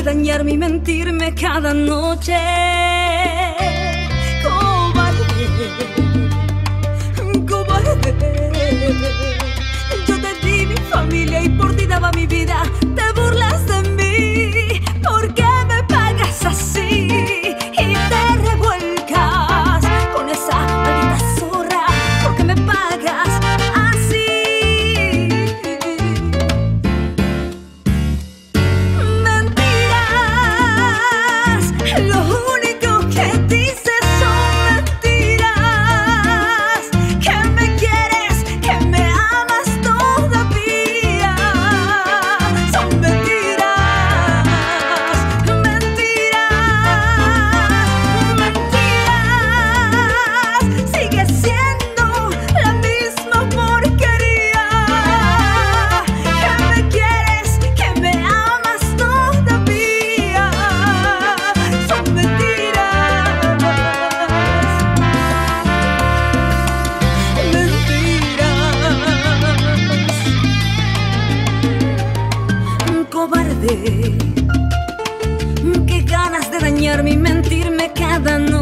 dañarme y mentirme cada noche. Cobarde, cobarde. Yo te di mi familia y por ti daba mi vida. Te burlas de mí, ¿por qué me pagas así? Y te revuelcas con esa maldita zorra, ¿por qué me pagas así? Mentiras, lo único que dices son mentiras. Que me quieres, que me amas todavía. Son mentiras, mentiras, mentiras. Sigues siendo la misma porquería. Que me quieres, que me amas todavía. Son mentiras, mentiras. Cobarde, qué ganas de dañarme y mentirme cada noche.